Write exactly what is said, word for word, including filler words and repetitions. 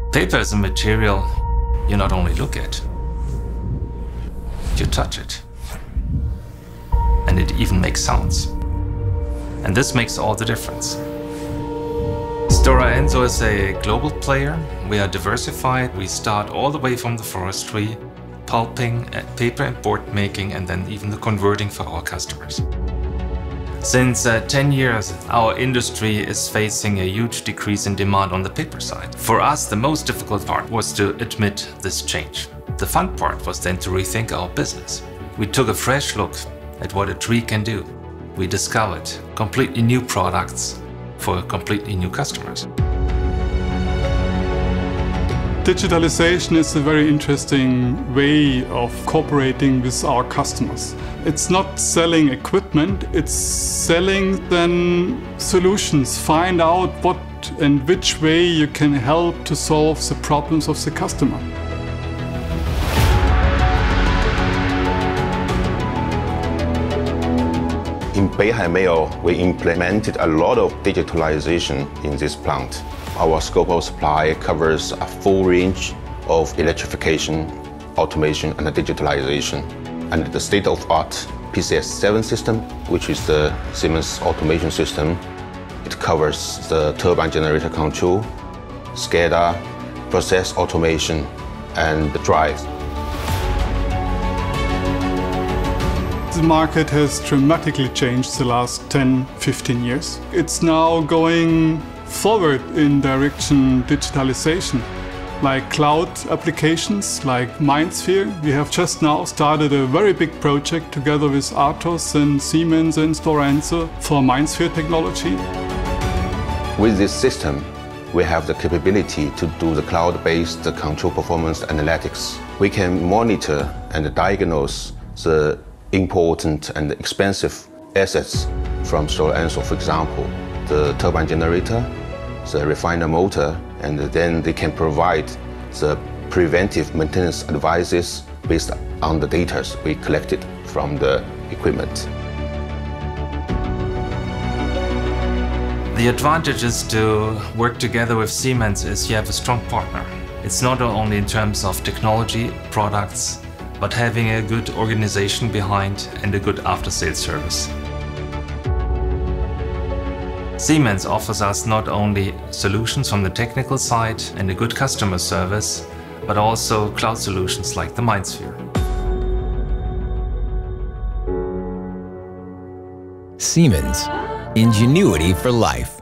Paper is a material you not only look at, you touch it. And it even makes sounds. And this makes all the difference. Stora Enso is a global player. We are diversified. We start all the way from the forestry, pulping, paper and board making, and then even the converting for our customers. Since uh, ten years, our industry is facing a huge decrease in demand on the paper side. For us, the most difficult part was to admit this change. The fun part was then to rethink our business. We took a fresh look at what a tree can do. We discovered completely new products for completely new customers. Digitalization is a very interesting way of cooperating with our customers. It's not selling equipment, it's selling then solutions. Find out what and which way you can help to solve the problems of the customer. In Beihai mill, we implemented a lot of digitalization in this plant. Our scope of supply covers a full range of electrification, automation, and digitalization. And the state-of-art P C S seven system, which is the Siemens automation system, it covers the turbine generator control, SCADA, process automation, and the drive. The market has dramatically changed the last ten, fifteen years. It's now going forward in direction digitalization, like cloud applications, like MindSphere. We have just now started a very big project together with Atos and Siemens and Stora Enso for MindSphere technology. With this system, we have the capability to do the cloud-based control performance analytics. We can monitor and diagnose the important and expensive assets from Stora Enso, for example, the turbine generator, the refiner motor, and then they can provide the preventive maintenance advices based on the data we collected from the equipment. The advantages to work together with Siemens is you have a strong partner. It's not only in terms of technology, products, but having a good organization behind and a good after-sales service. Siemens offers us not only solutions from the technical side and a good customer service, but also cloud solutions like the MindSphere. Siemens, ingenuity for life.